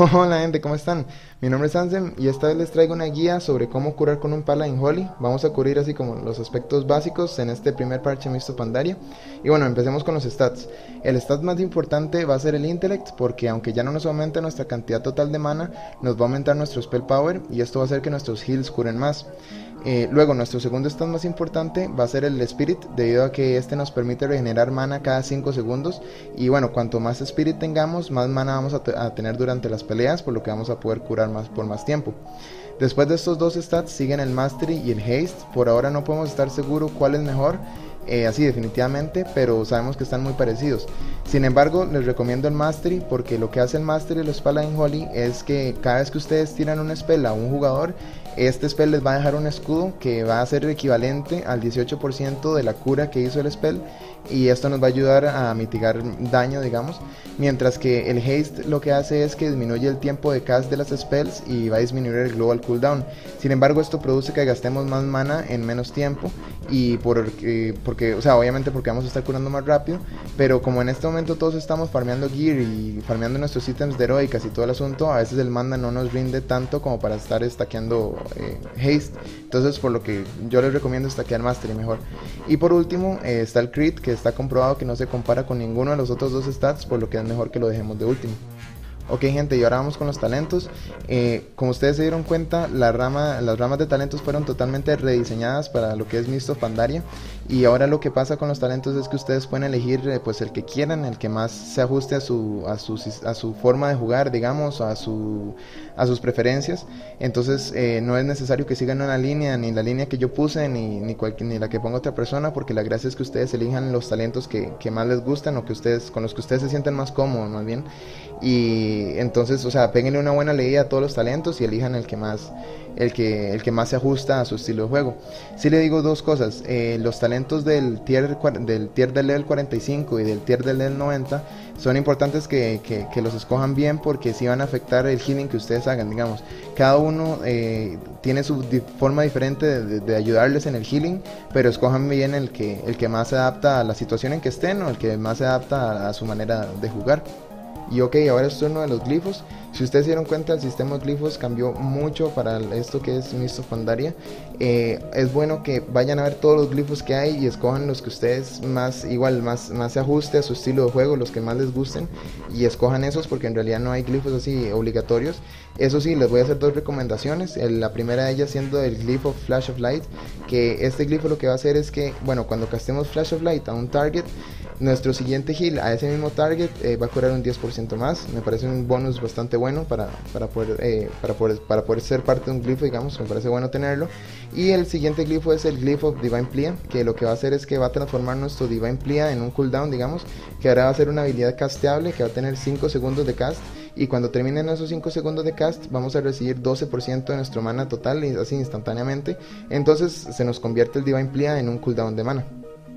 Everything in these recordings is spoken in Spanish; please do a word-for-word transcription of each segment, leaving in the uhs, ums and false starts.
Hola gente, ¿cómo están? Mi nombre es Ansem y esta vez les traigo una guía sobre cómo curar con un Paladin Holy. Vamos a cubrir así como los aspectos básicos en este primer parche mixto Pandaria. Y bueno, empecemos con los stats. El stat más importante va a ser el Intellect, porque aunque ya no nos aumenta nuestra cantidad total de mana, nos va a aumentar nuestro Spell Power y esto va a hacer que nuestros heals curen más. Eh, luego nuestro segundo stat más importante va a ser el Spirit, debido a que este nos permite regenerar mana cada cinco segundos. Y bueno, cuanto más Spirit tengamos, más mana vamos a, a tener durante las peleas, por lo que vamos a poder curar más por más tiempo. Después de estos dos stats siguen el Mastery y el Haste. Por ahora no podemos estar seguros cuál es mejor, eh, así definitivamente, pero sabemos que están muy parecidos. Sin embargo, les recomiendo el Mastery, porque lo que hace el Mastery de los Paladin Holy es que cada vez que ustedes tiran un spell a un jugador, este spell les va a dejar un escudo que va a ser equivalente al dieciocho por ciento de la cura que hizo el spell, y esto nos va a ayudar a mitigar daño, digamos. Mientras que el Haste lo que hace es que disminuye el tiempo de cast de las spells y va a disminuir el global cooldown. Sin embargo, esto produce que gastemos más mana en menos tiempo, y por, eh, porque, o sea, obviamente porque vamos a estar curando más rápido. Pero como en este momento todos estamos farmeando gear y farmeando nuestros ítems de heroicas y todo el asunto, a veces el mana no nos rinde tanto como para estar stackeando eh, Haste. Entonces, por lo que yo les recomiendo stackear Mastery mejor. Y por último eh, está el Crit, que está comprobado que no se compara con ninguno de los otros dos stats, por lo que es mejor que lo dejemos de último. Ok gente, y ahora vamos con los talentos. Eh, como ustedes se dieron cuenta, la rama, las ramas de talentos fueron totalmente rediseñadas para lo que es Mist of Pandaria. Y ahora lo que pasa con los talentos es que ustedes pueden elegir eh, pues el que quieran, el que más se ajuste a su, a su, a su forma de jugar, digamos, a, su, a sus preferencias. Entonces eh, no es necesario que sigan una línea, ni la línea que yo puse, ni, ni, cual, ni la que ponga otra persona, porque la gracia es que ustedes elijan los talentos que, que más les gustan, o que ustedes, con los que ustedes se sienten más cómodos, más bien. Y entonces, o sea, péguenle una buena leída a todos los talentos y elijan el que más, el que, el que más se ajusta a su estilo de juego. Si le digo dos cosas, eh, los talentos del tier, del tier del level cuarenta y cinco y del tier del level noventa son importantes que, que, que los escojan bien, porque si van a afectar el healing que ustedes hagan, digamos. Cada uno eh, tiene su di forma diferente de, de, de ayudarles en el healing, pero escojan bien el que, el que más se adapta a la situación en que estén, o el que más se adapta a, a su manera de jugar. Y ok, ahora es turno de los glifos. Si ustedes se dieron cuenta, el sistema de glifos cambió mucho para esto que es Mist of Pandaria. Eh, es bueno que vayan a ver todos los glifos que hay y escojan los que ustedes más, igual, más, más se ajuste a su estilo de juego, los que más les gusten, y escojan esos, porque en realidad no hay glifos así obligatorios. Eso sí, les voy a hacer dos recomendaciones. La primera de ellas siendo el glifo Flash of Light, que este glifo lo que va a hacer es que, bueno, cuando castemos Flash of Light a un target, nuestro siguiente heal a ese mismo target eh, va a curar un diez por ciento más. Me parece un bonus bastante bueno para, para, poder, eh, para, poder, para poder ser parte de un glifo, digamos. Me parece bueno tenerlo. Y el siguiente glifo es el glifo of Divine Plia, que lo que va a hacer es que va a transformar nuestro Divine Plia en un cooldown, digamos, que ahora va a ser una habilidad casteable que va a tener cinco segundos de cast. Y cuando terminen esos cinco segundos de cast, vamos a recibir doce por ciento de nuestro mana total, y así instantáneamente. Entonces se nos convierte el Divine Plia en un cooldown de mana.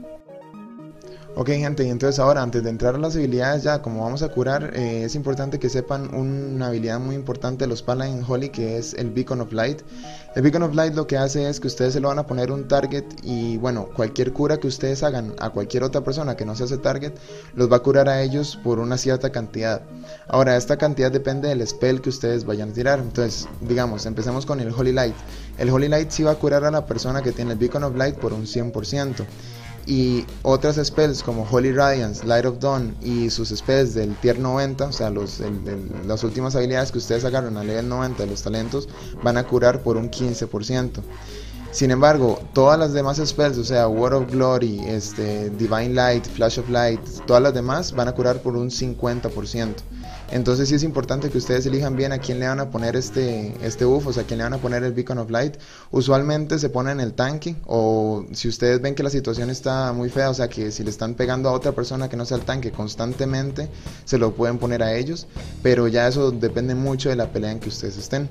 Ok gente, y entonces ahora, antes de entrar a las habilidades, ya como vamos a curar, eh, es importante que sepan una habilidad muy importante de los Paladin Holy, que es el Beacon of Light. El Beacon of Light lo que hace es que ustedes se lo van a poner un target, y bueno, cualquier cura que ustedes hagan a cualquier otra persona que no sea ese target, los va a curar a ellos por una cierta cantidad. Ahora, esta cantidad depende del spell que ustedes vayan a tirar. Entonces, digamos, empecemos con el Holy Light. El Holy Light sí va a curar a la persona que tiene el Beacon of Light por un cien por ciento. Y otras spells como Holy Radiance, Light of Dawn y sus spells del tier noventa, o sea, los, el, el, las últimas habilidades que ustedes agarran al level noventa de los talentos, van a curar por un quince por ciento. Sin embargo, todas las demás spells, o sea, Word of Glory, este, Divine Light, Flash of Light, todas las demás van a curar por un cincuenta por ciento. Entonces sí es importante que ustedes elijan bien a quién le van a poner este, este buff, o sea, a quién le van a poner el Beacon of Light. Usualmente se pone en el tanque, o si ustedes ven que la situación está muy fea, o sea, que si le están pegando a otra persona que no sea el tanque constantemente, se lo pueden poner a ellos, pero ya eso depende mucho de la pelea en que ustedes estén.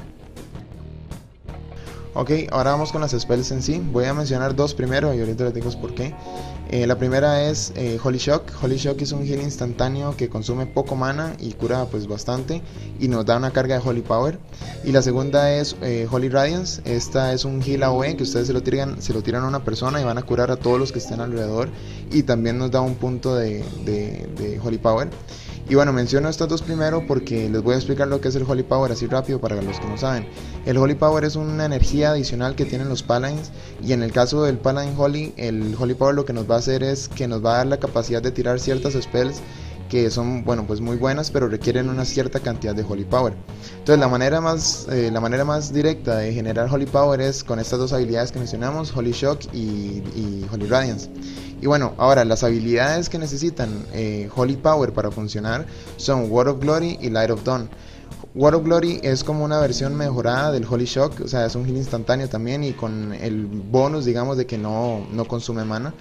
Ok, ahora vamos con las spells en sí. Voy a mencionar dos primero y ahorita les digo por qué. Eh, la primera es eh, Holy Shock. Holy Shock es un heal instantáneo que consume poco mana y cura pues bastante, y nos da una carga de Holy Power. Y la segunda es eh, Holy Radiance. Esta es un heal A O E que ustedes se lo, tiran, se lo tiran a una persona y van a curar a todos los que estén alrededor, y también nos da un punto de, de, de Holy Power. Y bueno, menciono estos dos primero porque les voy a explicar lo que es el Holy Power así rápido para los que no saben. El Holy Power es una energía adicional que tienen los Paladins, y en el caso del Paladin Holy, el Holy Power lo que nos va a hacer es que nos va a dar la capacidad de tirar ciertas spells que son, bueno, pues muy buenas, pero requieren una cierta cantidad de Holy Power. Entonces la manera más, eh, la manera más directa de generar Holy Power es con estas dos habilidades que mencionamos, Holy Shock y, y Holy Radiance. Y bueno, ahora las habilidades que necesitan eh, Holy Power para funcionar son Word of Glory y Light of Dawn. Word of Glory es como una versión mejorada del Holy Shock, o sea, es un heal instantáneo también, y con el bonus, digamos, de que no, no consume mana.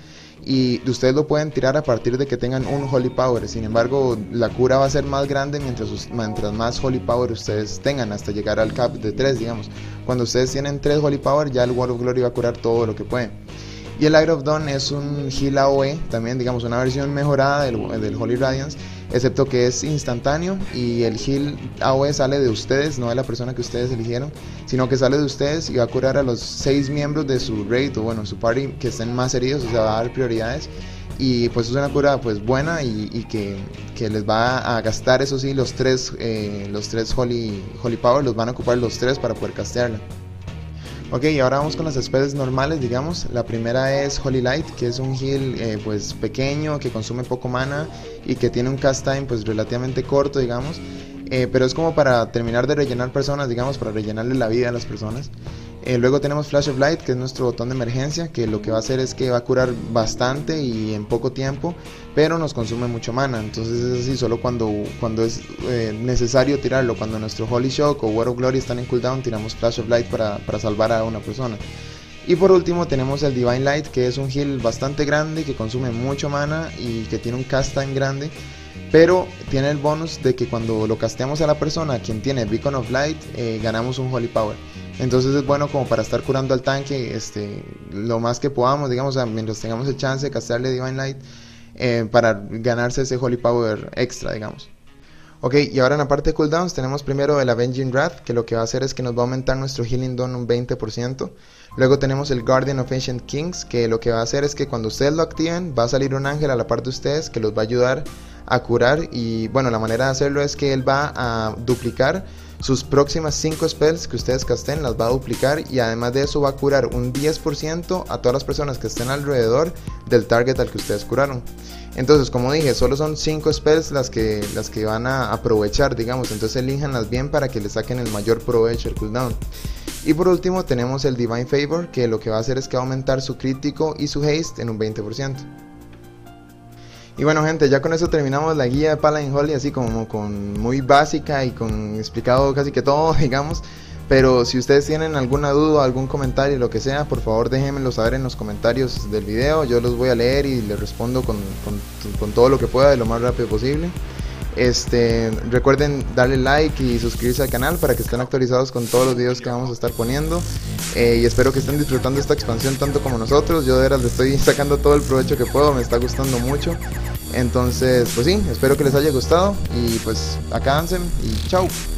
Y ustedes lo pueden tirar a partir de que tengan un Holy Power. Sin embargo, la cura va a ser más grande mientras, mientras más Holy Power ustedes tengan, hasta llegar al cap de tres, digamos. Cuando ustedes tienen tres Holy Power, ya el Word of Glory va a curar todo lo que puede. Y el Light of Dawn es un heal A O E, también, digamos, una versión mejorada del, del Holy Radiance, excepto que es instantáneo, y el heal A O E sale de ustedes, no de la persona que ustedes eligieron, sino que sale de ustedes y va a curar a los seis miembros de su raid, o bueno, su party, que estén más heridos, o sea, va a dar prioridades. Y pues es una cura pues buena, y, y que, que les va a gastar, eso sí, los tres, eh, los tres Holy, Holy Power, los van a ocupar los tres para poder castearla. Ok, y ahora vamos con las spells normales, digamos. La primera es Holy Light, que es un heal eh, pues pequeño, que consume poco mana y que tiene un cast time pues relativamente corto, digamos. Eh, pero es como para terminar de rellenar personas, digamos, para rellenarle la vida a las personas. Eh, luego tenemos Flash of Light, que es nuestro botón de emergencia, que lo que va a hacer es que va a curar bastante y en poco tiempo, pero nos consume mucho mana. Entonces es así, solo cuando, cuando es eh, necesario tirarlo. Cuando nuestro Holy Shock o Word of Glory están en cooldown, tiramos Flash of Light para, para salvar a una persona. Y por último tenemos el Divine Light, que es un heal bastante grande, que consume mucho mana y que tiene un cast time grande, pero tiene el bonus de que cuando lo casteamos a la persona quien tiene Beacon of Light, eh, ganamos un Holy Power. Entonces es bueno como para estar curando al tanque este, lo más que podamos, digamos, o sea, mientras tengamos el chance de castearle Divine Light, eh, para ganarse ese Holy Power extra, digamos. Ok, y ahora en la parte de cooldowns tenemos primero el Avenging Wrath, que lo que va a hacer es que nos va a aumentar nuestro Healing Dawn un veinte por ciento. Luego tenemos el Guardian of Ancient Kings, que lo que va a hacer es que cuando ustedes lo activen, va a salir un ángel a la par de ustedes que los va a ayudar a curar. Y bueno, la manera de hacerlo es que él va a duplicar sus próximas cinco spells que ustedes casten, las va a duplicar, y además de eso va a curar un diez por ciento a todas las personas que estén alrededor del target al que ustedes curaron. Entonces, como dije, solo son cinco spells las que, las que van a aprovechar, digamos, entonces elíjanlas bien para que le saquen el mayor provecho al cooldown. Y por último tenemos el Divine Favor, que lo que va a hacer es que va a aumentar su crítico y su haste en un veinte por ciento. Y bueno, gente, ya con eso terminamos la guía de Paladin Holy, así como con muy básica y con explicado casi que todo, digamos. Pero si ustedes tienen alguna duda, algún comentario, lo que sea, por favor déjenmelo saber en los comentarios del video. Yo los voy a leer y les respondo con, con, con todo lo que pueda, de lo más rápido posible. Este, recuerden darle like y suscribirse al canal para que estén actualizados con todos los videos que vamos a estar poniendo. Eh, y espero que estén disfrutando esta expansión tanto como nosotros. Yo de verdad le estoy sacando todo el provecho que puedo, me está gustando mucho. Entonces, pues sí, espero que les haya gustado. Y pues acá Ansem y chao.